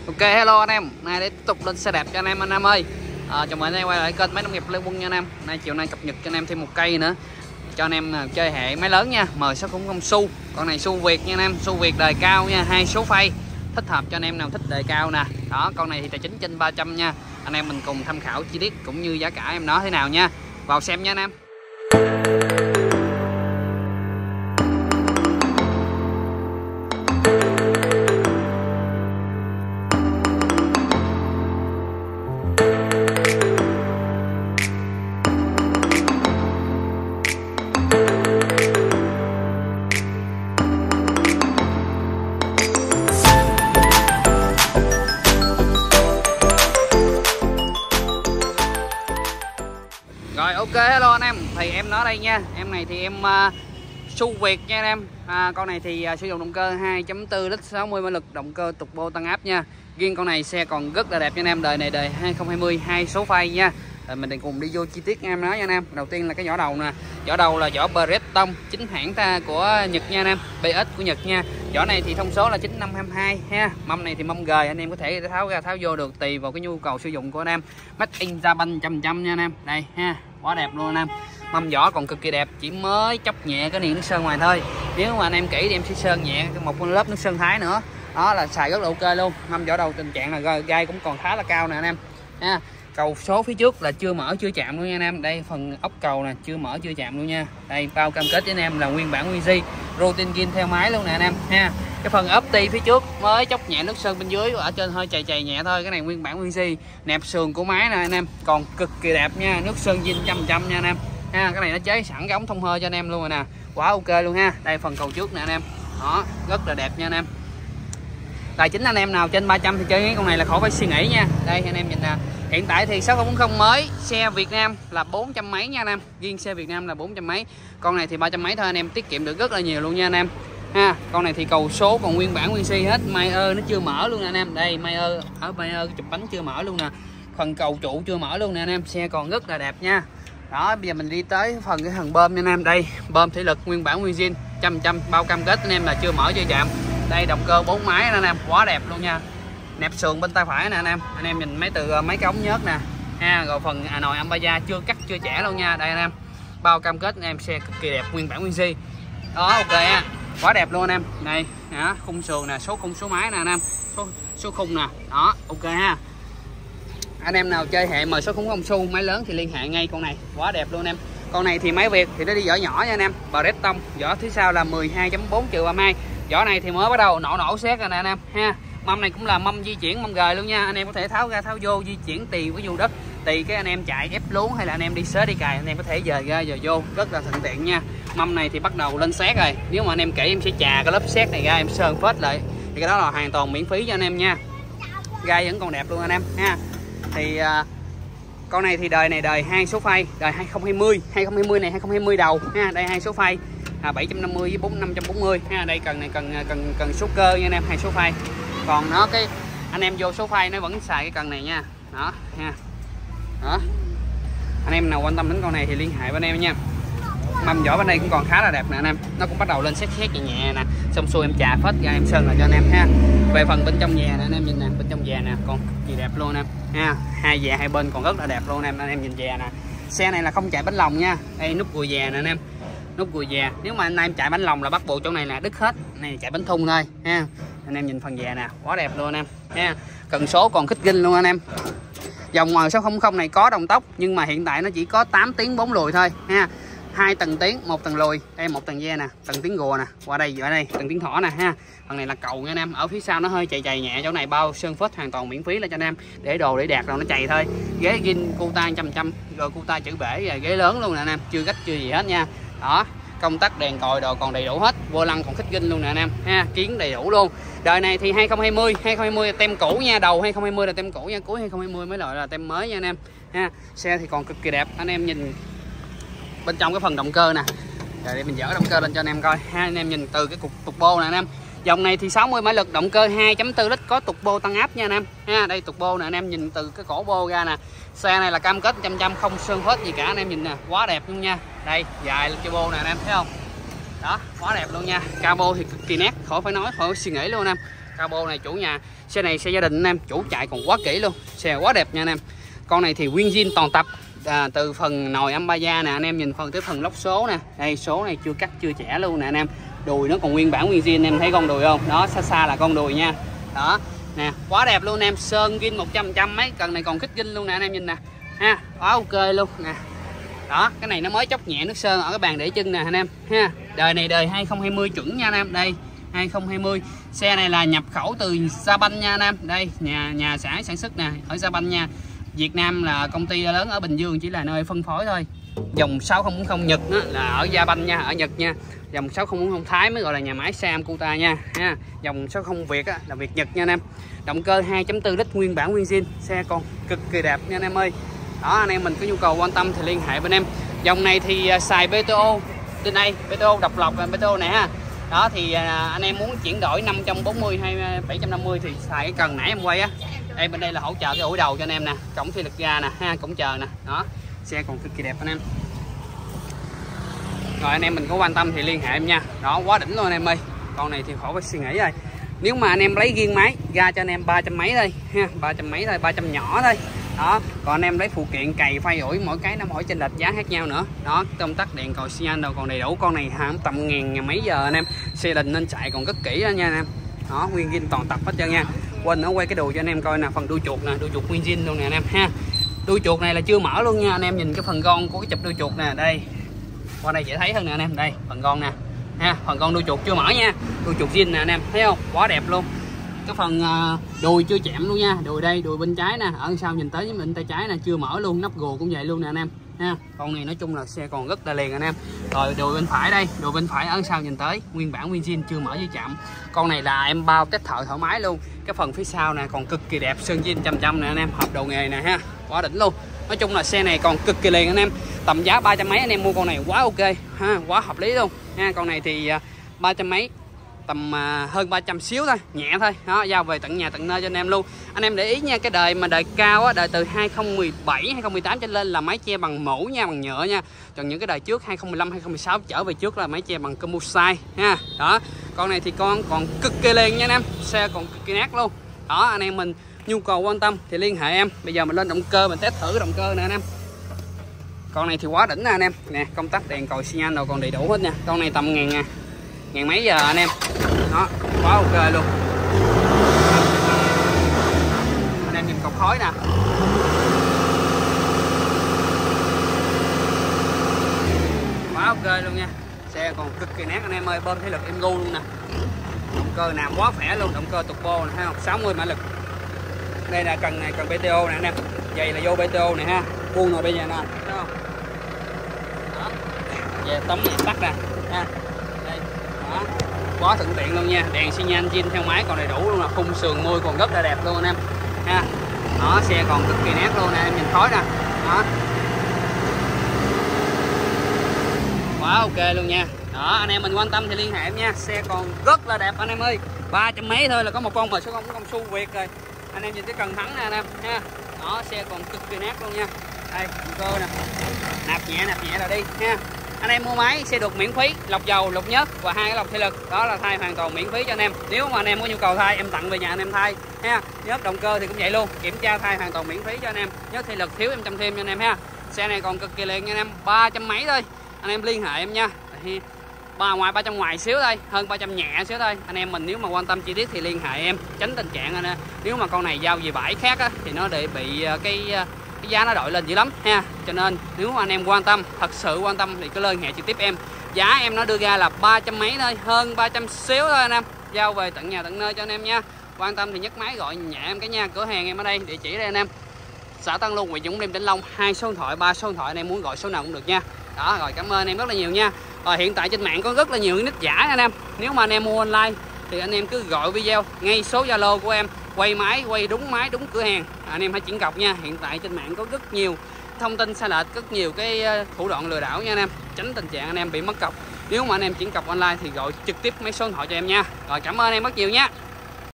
Ok, hello anh em, nay để tiếp tục lên xe đẹp cho anh em ơi. Chào mừng anh em quay lại kênh Máy Nông nghiệp Lê Quân nha anh em. Nay chiều nay cập nhật cho anh em thêm một cây nữa cho anh em chơi hệ máy lớn nha. M600 Su, con này Su Việt nha anh em, Su Việt đời cao nha, 2 số phay, thích hợp cho anh em nào thích đời cao nè. Đó, con này thì tài chính trên 300 nha. Anh em mình cùng tham khảo chi tiết cũng như giá cả em nó thế nào nha. Vào xem nha anh em. Rồi ok, hello anh em, thì em nói đây nha. Em này thì em Su Việt nha anh em. Con này thì sử dụng động cơ 2.4 lít 60 mã lực, động cơ turbo tăng áp nha. Riêng con này xe còn rất là đẹp nha anh em, đời này đời 2020, 2 số phay nha. Rồi mình cùng đi vô chi tiết em nói nha anh em. Đầu tiên là cái vỏ đầu nè. Vỏ đầu là vỏ Breton, chính hãng ta của Nhật nha anh em, BS của Nhật nha. Vỏ này thì thông số là 9522 ha. Mâm này thì mâm gời, anh em có thể tháo ra tháo vô được tùy vào cái nhu cầu sử dụng của anh em. Made in Japan 100% nha anh em. Đây ha, quá đẹp luôn anh em. Mâm vỏ còn cực kỳ đẹp, chỉ mới chóc nhẹ cái niệm nước sơn ngoài thôi. Nếu mà anh em kỹ thì em sẽ sơn nhẹ một lớp nước sơn thái nữa. Đó là xài rất là ok luôn. Mâm vỏ đầu tình trạng là gai cũng còn khá là cao nè anh em ha. Cầu số phía trước là chưa mở chưa chạm luôn nha anh em. Đây phần ốc cầu nè, chưa mở chưa chạm luôn nha. Đây bao cam kết với anh em là nguyên bản nguyên zin, routine zin theo máy luôn nè anh em ha. Cái phần ốp ti phía trước mới chóc nhẹ nước sơn bên dưới, ở trên hơi chày nhẹ thôi. Cái này nguyên bản nguyên zin, nẹp sườn của máy nè anh em, còn cực kỳ đẹp nha, nước sơn zin 100% nha anh em ha. Cái này nó chế sẵn cái ống thông hơi cho anh em luôn rồi nè, quá ok luôn ha. Đây phần cầu trước nè anh em, đó rất là đẹp nha anh em. Tài chính anh em nào trên 300 thì chơi cái con này là khỏi phải suy nghĩ nha. Đây anh em nhìn nè, hiện tại thì 640 mới, xe Việt Nam là 400 mấy nha anh em. Riêng xe Việt Nam là 400 mấy. Con này thì 300 mấy thôi anh em, tiết kiệm được rất là nhiều luôn nha anh em ha. Con này thì cầu số còn nguyên bản nguyên si hết, Mayer nó chưa mở luôn nè anh em. Đây Mayer, ở Mayer chụp bánh chưa mở luôn nè. Phần cầu trụ chưa mở luôn nè anh em, xe còn rất là đẹp nha. Đó, bây giờ mình đi tới phần cái phần bơm nha anh em. Đây, bơm thủy lực nguyên bản nguyên zin 100%, bao cam kết anh em là chưa mở chưa chạm. Đây động cơ 4 máy nè anh em, quá đẹp luôn nha. Nẹp sườn bên tay phải nè anh em nhìn mấy từ mấy cái ống nhớt nè ha. Rồi phần nồi Ampaya chưa cắt chưa chẻ luôn nha. Đây anh em, bao cam kết anh em, xe cực kỳ đẹp, nguyên bản nguyên zin. Đó ok ha, quá đẹp luôn anh em. Này hả, khung sườn nè, số khung số máy nè anh em, số khung nè, đó ok ha. Anh em nào chơi hệ M600 Su máy lớn thì liên hệ ngay con này, quá đẹp luôn anh em. Con này thì máy Việt thì nó đi vỏ nhỏ nha anh em, Breton, vỏ phía sau là 12.4/32. Vỏ này thì mới bắt đầu nổ xét rồi nè anh em ha. Mâm này cũng là mâm di chuyển, mâm gời luôn nha. Anh em có thể tháo ra tháo vô, di chuyển tùy với nhu đất, tùy cái anh em chạy ép luống hay là anh em đi xới đi cài, anh em có thể dời ra dời vô rất là thuận tiện nha. Mâm này thì bắt đầu lên xét rồi, nếu mà anh em kỹ em sẽ chà cái lớp xét này ra, em sơn phết lại thì cái đó là hoàn toàn miễn phí cho anh em nha. Gai vẫn còn đẹp luôn anh em ha. Thì con này thì đời này đời 2 số phay, đời 2020 này 2020 đầu ha. Đây 2 số phay, 750 với 540 ha. Đây cần này cần số cơ nha anh em, 2 số phay. Còn nó cái anh em vô số phay nó vẫn xài cái cần này nha. Đó ha. Đó, anh em nào quan tâm đến con này thì liên hệ với anh em nha. Mâm vỏ bên đây cũng còn khá là đẹp nè anh em, nó cũng bắt đầu lên xét nhẹ nè. Xong xuôi em chà phết ra em sơn lại cho anh em ha. Về phần bên trong nhà nè anh em nhìn nè, bên trong nhà nè còn gì đẹp luôn anh em ha. Hai dè hai bên còn rất là đẹp luôn anh em nhìn dè nè. Xe này là không chạy bánh lồng nha. Đây nút cùi dè nè anh em, nút cùi dè. Nếu mà anh em chạy bánh lồng là bắt buộc chỗ này là đứt hết, này chạy bánh thun thôi ha. Anh em nhìn phần dè nè, quá đẹp luôn anh em ha. Cần số còn khích kinh luôn anh em. Dòng M600 này có đồng tốc nhưng mà hiện tại nó chỉ có 8 tiếng 4 lùi thôi ha. 2 tầng tiến, 1 tầng lùi. Đây 1 tầng ve nè, tầng tiến gùa nè. Qua đây tầng tiến thỏ nè ha. Phần này là cầu nha anh em. Ở phía sau nó hơi chày nhẹ, chỗ này bao sơn phết hoàn toàn miễn phí là cho anh em. Để đồ để đạt rồi nó chày thôi. Ghế zin Cuta 100%, rồi Cuta chữ bể và ghế lớn luôn nè anh em, chưa gách chưa gì hết nha. Đó, công tắc đèn còi đồ còn đầy đủ hết, vô lăng còn khích kinh luôn nè anh em ha, kiến đầy đủ luôn. Đời này thì 2020 là tem cũ nha, đầu 2020 là tem cũ nha, cuối 2020 mới lại là tem mới nha anh em ha. Xe thì còn cực kỳ đẹp, anh em nhìn bên trong cái phần động cơ nè. Rồi để mình dỡ động cơ lên cho anh em coi ha. Anh em nhìn từ cái cục turbo nè anh em. Dòng này thì 60 mã lực, động cơ 2.4 lít, có turbo tăng áp nha anh em ha. Đây turbo nè anh em, nhìn từ cái cổ bô ra nè. Xe này là cam kết 100%, không sơn phết gì cả anh em nhìn nè, quá đẹp luôn nha. Đây dài lên turbo nè anh em thấy không. Đó, quá đẹp luôn nha. Cabo thì cực kỳ nét, khỏi phải nói, khỏi suy nghĩ luôn anh em. Cabo này chủ nhà Xe này xe gia đình anh em, chủ chạy còn quá kỹ luôn, xe quá đẹp nha anh em. Con này thì nguyên zin toàn tập, từ phần nồi âm ba da nè anh em, nhìn phần tới phần lốc số nè, đây số này chưa cắt chưa chẻ luôn nè anh em. Đùi nó còn nguyên bản nguyên zin, anh em thấy con đùi không, đó xa xa là con đùi nha, đó nè, quá đẹp luôn anh em. Sơn zin 100% mấy, cần này còn kích zin luôn nè anh em, nhìn nè ha, quá ok luôn nè. Đó, cái này nó mới chóc nhẹ nước sơn ở cái bàn để chân nè anh em ha. Đời này đời 2020 chuẩn nha anh em. Đây 2020, xe này là nhập khẩu từ Japan nha anh em. Đây nhà sản xuất nè, ở Japan nha. Việt Nam là công ty lớn ở Bình Dương, chỉ là nơi phân phối thôi. Dòng 6040 Nhật đó, là ở Japan nha, ở Nhật nha. Dòng 6040 Thái mới gọi là nhà máy Sam Kuta nha ha. Dòng 60 Việt á, là Việt Nhật nha anh em. Động cơ 2.4 lít nguyên bản nguyên zin, xe còn cực kỳ đẹp nha anh em ơi. Đó, anh em mình có nhu cầu quan tâm thì liên hệ bên em. Dòng này thì xài PTO trên đây, PTO độc lập PTO này ha. Đó thì anh em muốn chuyển đổi 540 hay 750 thì xài cái cần nãy em quay á. Đây bên đây là hỗ trợ cái ủi đầu cho anh em nè, cổng thủy lực ga nè ha, cổng chờ nè. Đó, xe còn cực kỳ đẹp anh em. Rồi anh em mình có quan tâm thì liên hệ em nha. Đó, quá đỉnh luôn anh em ơi. Con này thì khỏi phải suy nghĩ rồi. Nếu mà anh em lấy riêng máy ra cho anh em 300 mấy thôi ha, 300 mấy thôi, 300 nhỏ thôi. Đó, còn anh em lấy phụ kiện cày phay ủi mỗi cái nó mỗi chênh lệch giá khác nhau nữa. Đó, công tắc đèn còi xi nhan đâu còn đầy đủ. Con này hãng tầm ngàn mấy giờ anh em. Xe đình nên chạy còn rất kỹ đó nha anh em. Đó, nguyên zin toàn tập hết trơn nha. Quên nó quay cái đùi cho anh em coi nè, phần đuôi chuột nè, đuôi chuột nguyên zin luôn nè anh em ha. Đuôi chuột này là chưa mở luôn nha anh em, nhìn cái phần con của cái chụp đuôi chuột nè, đây. Qua đây dễ thấy hơn nè anh em, đây, phần con nè. Ha, phần con đuôi chuột chưa mở nha. Đuôi chuột zin nè anh em, thấy không? Quá đẹp luôn. Cái phần đùi chưa chạm luôn nha, đùi đây, đùi bên trái nè, ở sau nhìn tới với bên tay trái nè, chưa mở luôn, nắp gồ cũng vậy luôn nè anh em ha. Con này nói chung là xe còn rất là liền anh em. Rồi đùi bên phải đây, đùi bên phải ở sau nhìn tới nguyên bản nguyên zin, chưa mở với chạm. Con này là em bao test thợ thoải mái luôn. Cái phần phía sau nè còn cực kỳ đẹp, sơn zin 100% nè anh em, hộp đầu nghề nè ha, quá đỉnh luôn. Nói chung là xe này còn cực kỳ liền anh em. Tầm giá 300 mấy anh em mua con này quá ok ha, quá hợp lý luôn ha. Con này thì 300 mấy, tầm hơn 300 xíu thôi, nhẹ thôi. Đó, giao về tận nhà tận nơi cho anh em luôn. Anh em để ý nha, cái đời mà đời cao á, đời từ 2017 2018 trở lên là mái che bằng mũ nha, bằng nhựa nha. Còn những cái đời trước 2015 2016 trở về trước là mái che bằng composite ha. Đó, con này thì con còn cực kỳ liền nha anh em, xe còn cực kỳ nát luôn. Đó, anh em mình nhu cầu quan tâm thì liên hệ em. Bây giờ mình lên động cơ mình test thử động cơ nè anh em. Con này thì quá đỉnh nè anh em. Nè, công tắc đèn còi xi nhan đâu còn đầy đủ hết nha. Con này tầm ngàn mấy giờ anh em. Đó, quá ok luôn. Anh em nhìn cọc khói nè. Quá ok luôn nha. Xe còn cực kỳ nát anh em ơi, bơm thể lực em gu luôn nè. Động cơ nằm quá khỏe luôn, động cơ turbo nè, thấy không? 60 mã lực. Đây là cần này, cần PTO nè anh em. Dày là vô PTO này ha. Vuông rồi bây giờ nè, thấy không? Đó. Về tấm này tắt nè ha. Đây. Đó. Quá thuận tiện luôn nha. Đèn xi nhan zin theo máy còn đầy đủ luôn, là khung sườn môi còn rất là đẹp luôn anh em ha. Đó, xe còn cực kỳ nét luôn nè, em nhìn khói nè. Đó. Quá ok luôn nha. Đó, anh em mình quan tâm thì liên hệ em nha. Xe còn rất là đẹp anh em ơi. 300 mấy thôi là có một con mà số không có con su Việt rồi. Anh em nhìn cái cần thắng nè anh em ha. Đó, xe còn cực kỳ nét luôn nha. Đây, động cơ nè. Nạp nhẹ là đi ha. Anh em mua máy sẽ được miễn phí lọc dầu, lọc nhớt và 2 cái lọc thủy lực. Đó là thay hoàn toàn miễn phí cho anh em. Nếu mà anh em có nhu cầu thay em tặng về nhà anh em thay ha. Nhớt động cơ thì cũng vậy luôn, kiểm tra thay hoàn toàn miễn phí cho anh em. Nhớt thủy lực thiếu em chăm thêm cho anh em ha. Xe này còn cực kỳ liền nha anh em, 300 mấy thôi. Anh em liên hệ em nha. Ngoài 300 ngoài xíu thôi, hơn 300 nhẹ xíu thôi. Anh em mình nếu mà quan tâm chi tiết thì liên hệ em, tránh tình trạng anh em. Nếu mà con này giao về bãi khác á, thì nó để bị cái giá nó đội lên dữ lắm ha. Cho nên nếu mà anh em quan tâm, thật sự quan tâm thì cứ liên hệ trực tiếp em. Giá em nó đưa ra là 300 mấy thôi, hơn 300 xíu thôi anh em. Giao về tận nhà tận nơi cho anh em nha. Quan tâm thì nhấc máy gọi nhẹ em cái nha. Cửa hàng em ở đây, địa chỉ đây anh em. Xã Tân Luân, huyện Dũng Liêm, Vĩnh Long. 2 số điện thoại, 3 số điện thoại, anh em muốn gọi số nào cũng được nha. Đó, rồi cảm ơn anh em rất là nhiều nha. Rồi hiện tại trên mạng có rất là nhiều nick giả anh em. Nếu mà anh em mua online thì anh em cứ gọi video ngay số Zalo của em, quay máy đúng cửa hàng, anh em hãy chuyển cọc nha. Hiện tại trên mạng có rất nhiều thông tin sai lệch, rất nhiều cái thủ đoạn lừa đảo nha anh em, tránh tình trạng anh em bị mất cọc. Nếu mà anh em chuyển cọc online thì gọi trực tiếp mấy số điện thoại cho em nha. Rồi cảm ơn anh em rất nhiều nha.